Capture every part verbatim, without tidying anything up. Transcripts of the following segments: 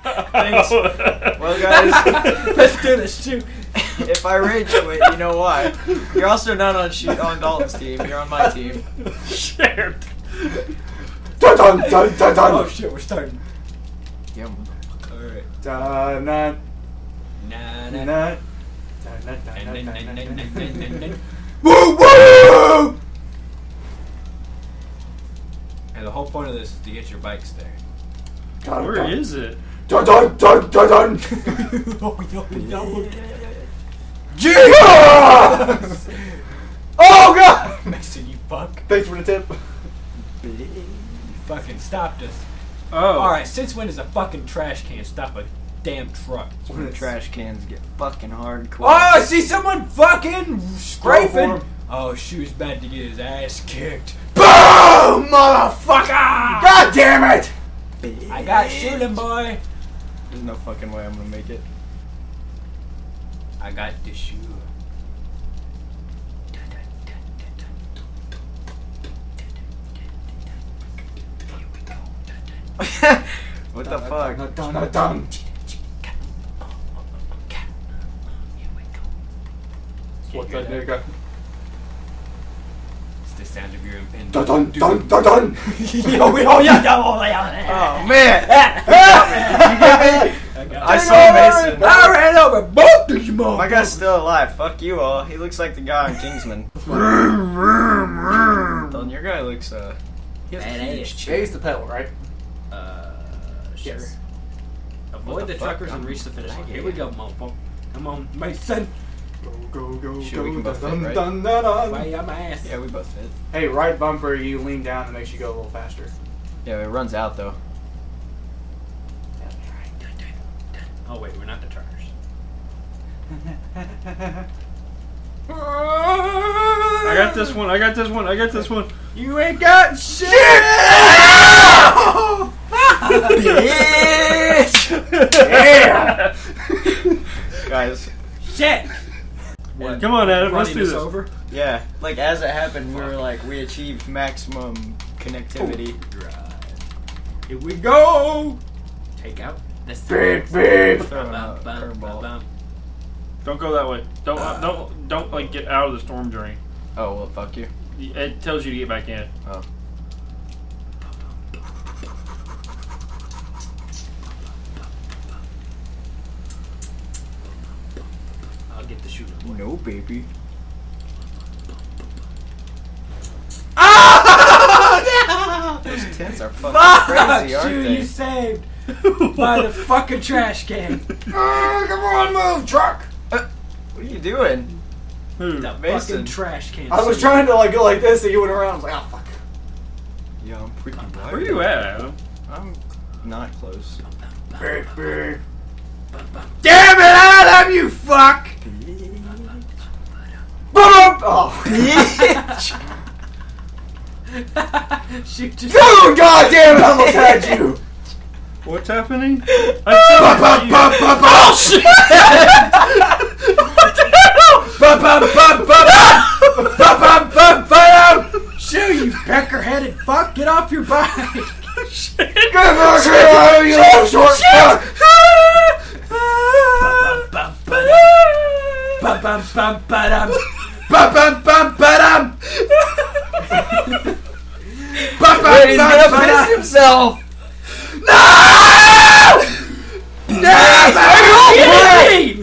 Thanks. Well, guys, let's do this too. If I rage quit, you know why. You're also not on shoot on Dalton's team. You're on my team. Shit. Dun dun dun dun dun. Oh shit, we're starting. Yeah. All right. Dun dun. Nah, Dun nah. dun. Woo woo! And the whole point of this is to get your bikes there. Dun, Where dun. is it? Dun dun dun dun dun. Jesus! Oh god! Mason, you fuck. Thanks for the tip. You fucking stopped us. Oh. Alright, since when does a fucking trash can stop a damn truck? When the trash cans get fucking hardcore. Oh, I see someone fucking scraping. him. Oh, shoe's about to get his ass kicked. Boom! Motherfucker! God damn it! I got shooting, boy. There's no fucking way I'm gonna make it. I got the shoe. What the fuck? Dun dun dun dun. What's that nigga? It's the sound of your impending Dun dun doom. dun dun dun. Yo, we all yeah, oh, yeah. Oh man! I got I it. saw Mason. I ran over both of you, My guy's still alive. Fuck you all. He looks like the guy on Kingsman. Dalton, your guy looks uh. He has a huge They chin. used to pedal, right? Uh, sure. Yes. Avoid What the, the fuck? truckers and reach the finish line. Yeah. Here we go, motherfucker. Come on, Mason. Go go go Sure, go. we can both dun, fit, right? dun, dun, dun. Way up my ass. Yeah, we both fit. Hey, right bumper, you lean down and makes you go a little faster. Yeah, it runs out though. Oh wait, we're not the truckers. I got this one. I got this one. I got this one. You ain't got shit. Bitch! Yeah! Guys, Shit. what? Come on, Adam. Let's Running do this this. over. Yeah, like as it happened, we were like, we achieved maximum connectivity. Here we go. Take out the Beep beep! Throwing out a curveball. Don't go that way. Don't uh, don't don't like get out of the storm drain. Oh well, fuck you. It tells you to get back in. Oh. I'll get the shooter. Boy. No, baby. Oh no! Those tents are fucking Fuck crazy, aren't you, they? you saved by the fucking trash can. Ah, come on, move, truck! What are you doing? Who? The Mason. fucking trash can. I was trying to like go like this, and you went around. I was like, oh fuck. Yeah, I'm pretty wide. Where are you at, Adam? I'm not close. Beep beep. Damn it, Adam, you fuck! Boom! Oh, Bitch! Shoot just. oh god damn it! I almost had you. What's happening? Ba, I ba, said ba, ba, ba. Oh shit! What the hell? Ba, ba, ba, ba, ba. Ba, ba, ba, ba. Shoo, you pecker-headed fuck! Get off your bike! Shit! Get back here, you little short fuck! Bum bum bum ba-dum. Ba, ba, ba, ba, dum. Ba, ba, Wait, he's ba, gonna ba, piss dum. himself! No! Damn it!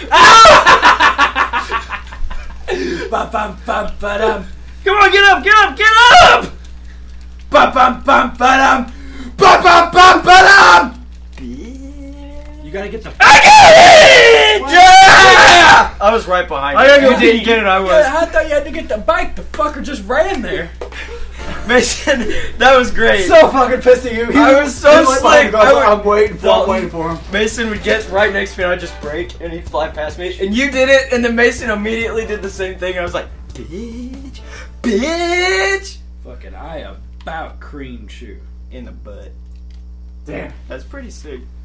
Bum bum bum ba-dum. Come on, get up, get up, get up! Ba, ba, ba, ba, dum. Ba, ba, ba, ba, dum. You gotta get the. I got it! Yeah! I was right behind I you. gotta go You didn't pee. get it, I was. Yeah, I thought you had to get the bike. The fucker just ran there. Mason, that was great. So fucking pissed at you. He I was so he like, slick. I I was would- like, I'm waiting for him, Dalton- I'm waiting for him. Mason would get right next to me and I'd just break and he'd fly past me. And you did it and then Mason immediately did the same thing and I was like, bitch, bitch! Fucking, I about cream shoe. In the butt. Damn. That's pretty sick.